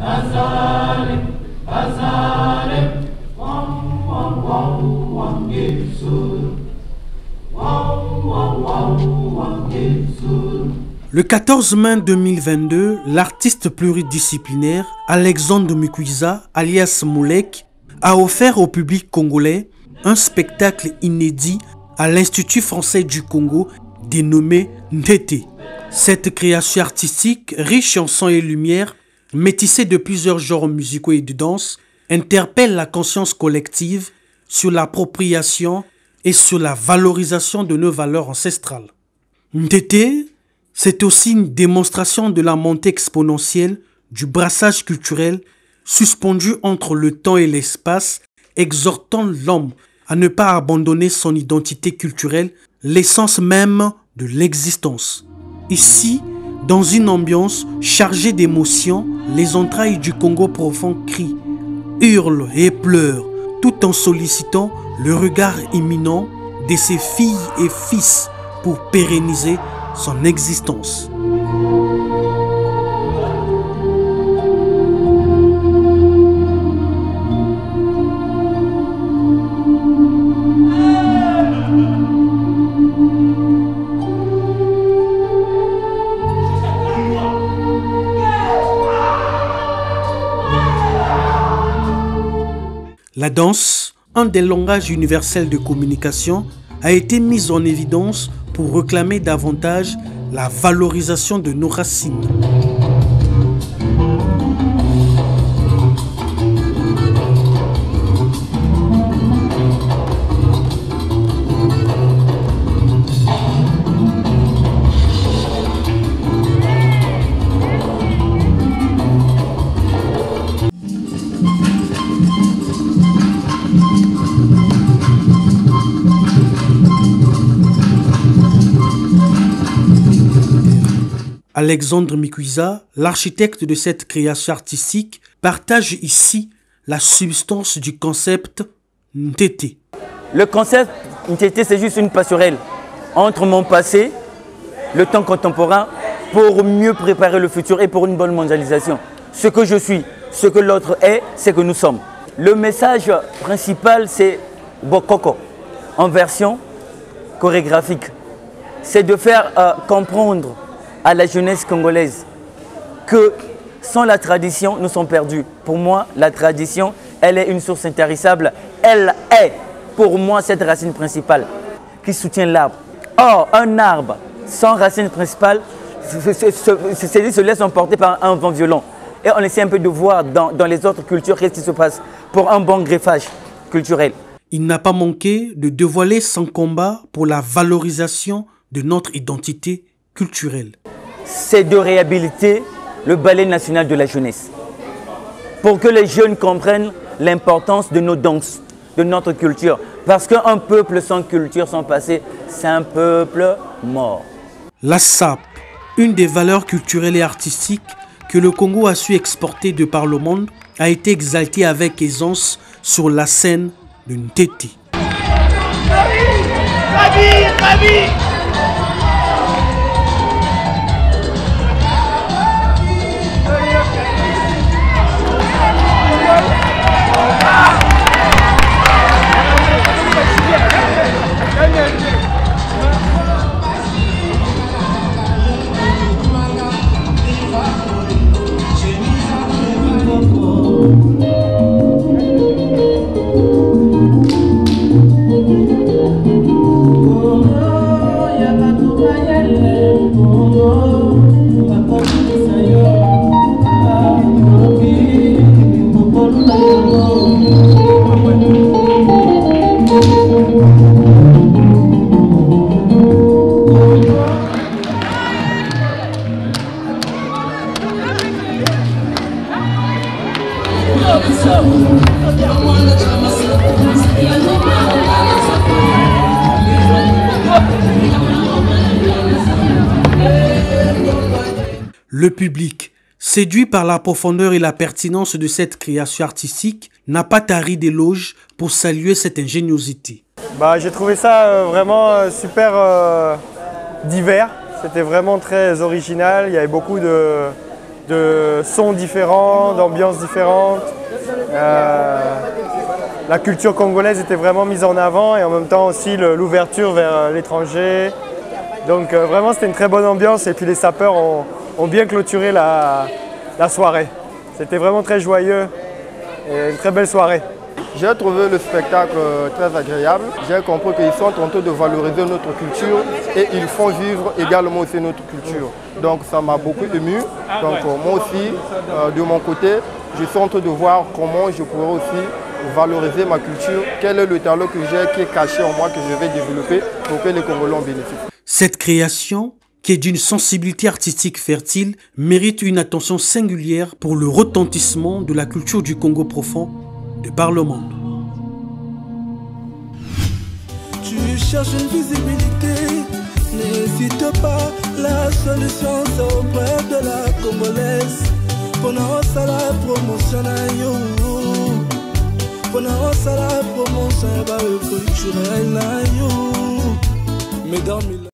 Le 14 mai 2022, l'artiste pluridisciplinaire Alexandre Mukwiza, alias Moulek, a offert au public congolais un spectacle inédit à l'Institut français du Congo dénommé Ntete. Cette création artistique, riche en son et lumière, métissée de plusieurs genres musicaux et de danse, interpelle la conscience collective sur l'appropriation et sur la valorisation de nos valeurs ancestrales. Ntete, c'est aussi une démonstration de la montée exponentielle du brassage culturel suspendu entre le temps et l'espace, exhortant l'homme à ne pas abandonner son identité culturelle, l'essence même de l'existence. Ici, dans une ambiance chargée d'émotions, les entrailles du Congo profond crient, hurlent et pleurent, tout en sollicitant le regard imminent de ses filles et fils pour pérenniser son existence. La danse, un des langages universels de communication, a été mise en évidence pour réclamer davantage la valorisation de nos racines. Alexandre Mukwiza, l'architecte de cette création artistique, partage ici la substance du concept Ntete. Le concept Ntete, c'est juste une passerelle entre mon passé, le temps contemporain, pour mieux préparer le futur et pour une bonne mondialisation. Ce que je suis, ce que l'autre est, c'est que nous sommes. Le message principal, c'est Bokoko, en version chorégraphique. C'est de faire comprendre à la jeunesse congolaise que sans la tradition, nous sommes perdus. Pour moi, la tradition, elle est une source intarissable. Elle est, pour moi, cette racine principale qui soutient l'arbre. Or, un arbre sans racine principale se laisse emporter par un vent violent. Et on essaie un peu de voir dans les autres cultures qu'est-ce qui se passe pour un bon greffage culturel. Il n'a pas manqué de dévoiler son combat pour la valorisation de notre identité culturelle. C'est de réhabiliter le ballet national de la jeunesse pour que les jeunes comprennent l'importance de nos danses, de notre culture. Parce qu'un peuple sans culture, sans passé, c'est un peuple mort. La SAP, une des valeurs culturelles et artistiques que le Congo a su exporter de par le monde, a été exaltée avec aisance sur la scène de Ntete. Le public, séduit par la profondeur et la pertinence de cette création artistique, n'a pas tari d'éloges pour saluer cette ingéniosité. J'ai trouvé ça vraiment super divers, c'était vraiment très original, il y avait beaucoup de de sons différents, d'ambiances différentes. La culture congolaise était vraiment mise en avant et en même temps aussi l'ouverture vers l'étranger. Donc vraiment c'était une très bonne ambiance et puis les sapeurs ont bien clôturé la soirée. C'était vraiment très joyeux et une très belle soirée. J'ai trouvé le spectacle très agréable. J'ai compris qu'ils sont en train de valoriser notre culture et ils font vivre également aussi notre culture. Donc ça m'a beaucoup ému. Donc moi aussi, de mon côté, je suis en train de voir comment je pourrais aussi valoriser ma culture. Quel est le talent que j'ai qui est caché en moi que je vais développer pour que les Congolais en bénéficient. Cette création, qui est d'une sensibilité artistique fertile, mérite une attention singulière pour le retentissement de la culture du Congo profond de par le monde. Tu cherches une visibilité, n'hésite pas, la solution c'est auprès de la Congolaise. Pendant ça la promotion pendant ça la promotion culturelle. Mesdames